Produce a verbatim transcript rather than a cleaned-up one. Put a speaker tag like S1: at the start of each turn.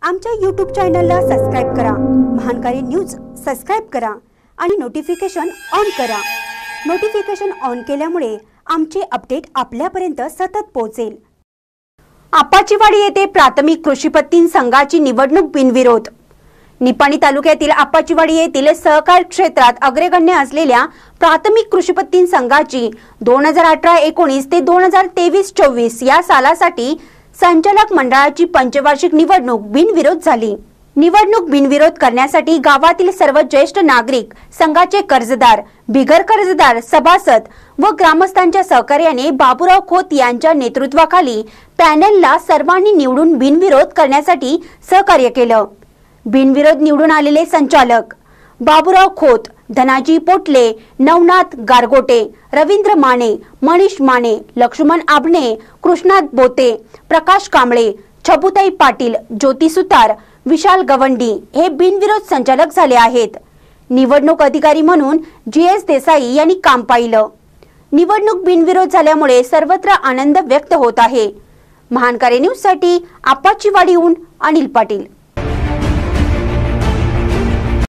S1: आमच्या यूट्यूब चॅनलला सबस्क्राइब करा, महानकारी न्यूज सबस्क्राइब करा आणि नोटिफिकेशन ऑन करा। नोटिफिकेशन ऑन केल्यामुळे आमचे अपडेट आपल्यापर्यंत सतत पोहोचेल। आप्पाचीवाडी येथे प्राथमिक कृषी पत्ती संघाची निवडणूक बिनविरोध। निपाणी तालुक्यातील आप्पाचीवाडी येथील सहकार क्षेत्रात अग्रगण्य असलेल्या प्राथमिक कृषी पत्ती संघाची दोन हजार अठरा एकोणीस ते दोन हजार तेवीस चोवीस या सालासाठी संचालक मंडळाची पंचवार्षिक निवडणूक बिनविरोध झाली। निवडणूक बिनविरोध करण्यासाठी गावातील सर्व ज्येष्ठ नागरिक, संघाचे कर्जदार, बिगर कर्जदार, सभासद व ग्रामस्थांच्या सहकार्याने बाबूराव खोत यांच्या नेतृत्वाखाली पॅनलला सर्वांनी निवडून बिनविरोध करण्यासाठी सहकार्य केलं। बिनविरोध निवडून आलेले संचालक बाबूराव खोत, धनाजी पोटले, नवनाथ गारगोटे, रवींद्र माने, मनीष माने, लक्ष्मण आबणे, कृष्णात बोते, प्रकाश कांबळे, छबुताई पाटील, ज्योती सुतार, विशाल गवंडी हे बिनविरोध संचालक झाले आहेत। निवडणूक अधिकारी म्हणून जी एस देसाई यांनी काम पाहिलं। निवडणूक बिनविरोध झाल्यामुळे सर्वत्र आनंद व्यक्त होत आहे। महानकारी न्यूज साठी आप्पाचीवाडीहून अनिल पाटील।